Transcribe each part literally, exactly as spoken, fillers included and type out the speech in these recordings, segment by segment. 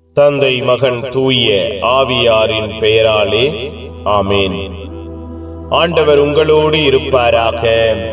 தந்தை மகன் தூய ஆவியாரின் பெயராலே ஆமென். ஆண்டவர் உங்களோடு இருப்பாராக.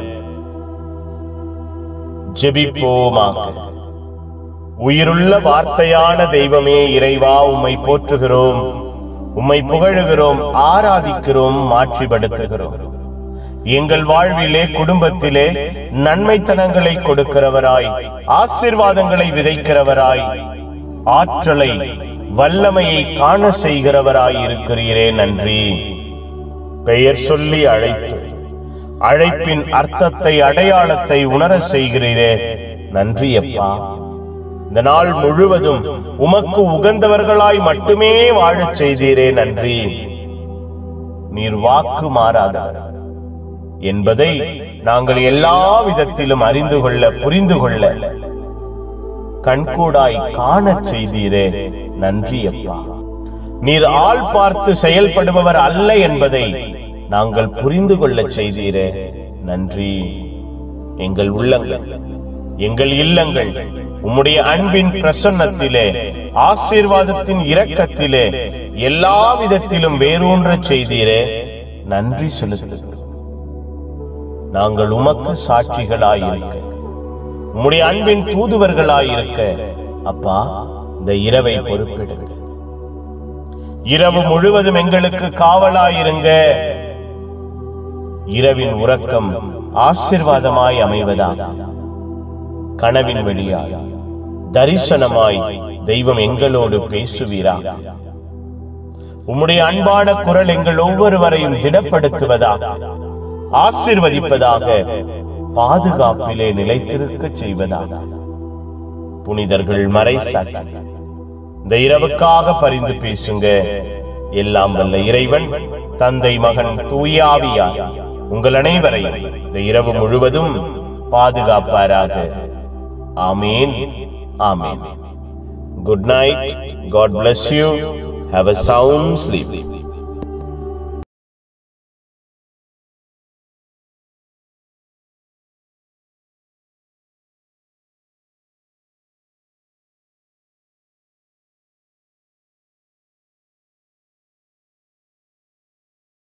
ஜெபிப்போமாக. உயிருள்ள வார்த்தையான தெய்வமே இறைவா, உம்மை போற்றுகிறோம், உம்மை புகழுகிறோம், ஆராதிக்கிறோம், மாட்சிப்படுத்துகிறோம். எங்கள் வாழ்விலே குடும்பத்திலே நன்மைத்தனங்களை கொடுக்கிறவராய், ஆசீர்வாதங்களை விதைக்கிறவராய், ஆற்றலை வல்லமையை காண செய்கிறவராய் இருக்கிறீரே, நன்றி. பெயர் சொல்லி அழைத்து அழைப்பின் அர்த்தத்தை அடையாளத்தை உணர செய்கிறீரே, நன்றி அப்பா. இந்த நாள் முழுவதும் உமக்கு உகந்தவர்களாய் மட்டுமே வாழச் செய்தீரே, நன்றி. நீர் வாக்கு மாறாதவர் என்பதை நாங்கள் எல்லா விதத்திலும் அறிந்து கொள்ள, புரிந்து கொள்ள, கண்கூடாய் காண செய்தீரே, நன்றி அப்பா. நீர் ஆள் பார்த்து செயல்படுபவர் அல்ல என்பதை நாங்கள் புரிந்து கொள்ள செய்தீரே, நன்றி. எங்கள் உள்ளங்கள், எங்கள் இல்லங்கள் உம்முடைய அன்பின் பிரசன்னத்திலே, ஆசீர்வாதத்தின் இரக்கத்திலே எல்லா விதத்திலும் வேரூன்ற செய்தீரே, நன்றி செலுத்துகிறோம். நாங்கள் உமக்கு சாட்சிகளாயிருக்க, உம்முடைய அன்பின் தூதுவர்களாயிருக்க அப்பா, இந்த இரவை பொறுப்பிடுங்க. இரவு முழுவதும் எங்களுக்கு காவலாயிருங்க. இரவின் உறக்கம் ஆசீர்வாதமாய் அமைவதாக, கனவின் வழியாய் தரிசனமாய் தெய்வம் எங்களோடு பேசுவீராக. உம்முடைய அன்பான குரல் எங்கள் ஒவ்வொருவரையும் திடப்படுத்துவதாக, ஆசீர்வதிப்பதாக, பாதுகாப்பிலே நிலைத்திருக்க செய்வதாக. புனிதர்கள் மறைசாட்சி இந்த இரவுக்காக பரிந்து பேசுங்க. எல்லாம் வல்ல இறைவன் தந்தை மகன் தூய ஆவியார் உங்கள் அனைவரையும் இந்த இரவு முழுவதும் பாதுகாப்பாராக. ஆமீன், ஆமீன். Good night. God bless you. Have a sound sleep.